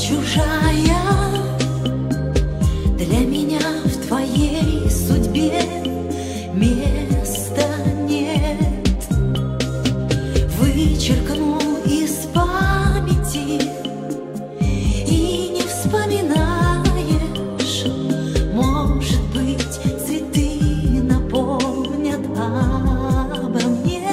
чужая, для меня в твоей судьбе места нет. Вычеркну из памяти и не вспоминаешь. Может быть, цветы напомнят обо мне.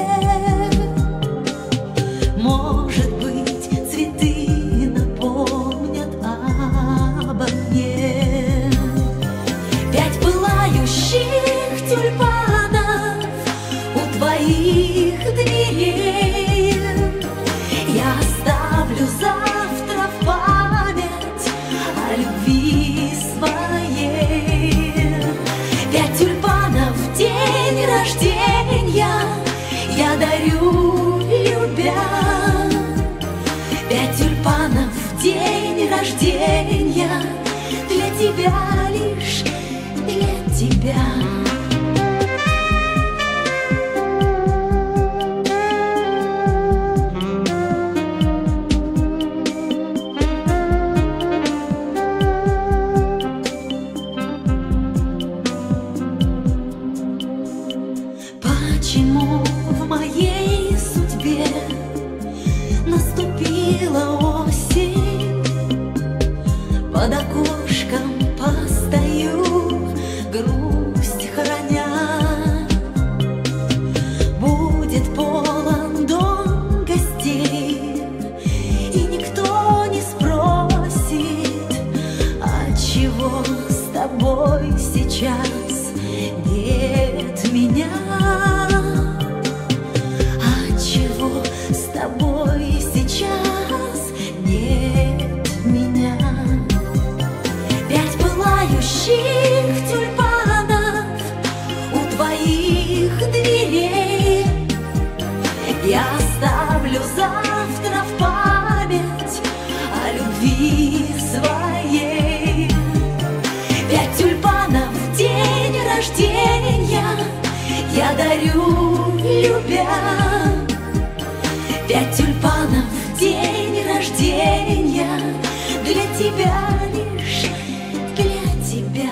Может быть, цветы напомнят обо мне. 5 пылающих тюльпанов у твоих дверей я оставлю завтра в память о любви своей. 5 тюльпанов в день рождения я дарю, любя. 5 тюльпанов в день рождения для тебя, лишь для тебя. Почему в моей судьбе наступила осень? Под окошком постою, грусть храня. Будет полон дом гостей, и никто не спросит, отчего с тобой сейчас нет меня. Отчего с тобой сейчас нет меня. 5 пылающих тюльпанов у твоих дверей я оставлю завтра в память о любви своей. 5 тюльпанов в день рождения я дарю, любя. 5 тюльпанов в день рождения для тебя, лишь для тебя.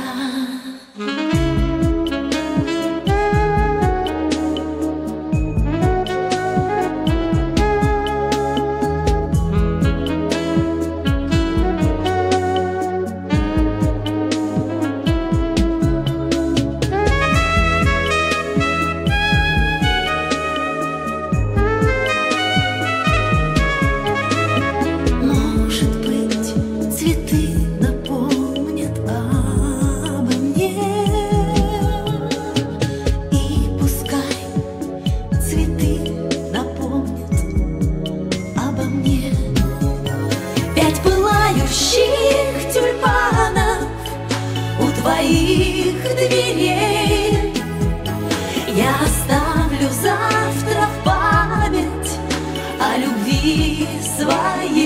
Может быть, цветы напомнят обо мне. И пускай цветы напомнят обо мне. 5 пылающих тюльпанов у твоих дверей я оставлю завтра в память о любви своей.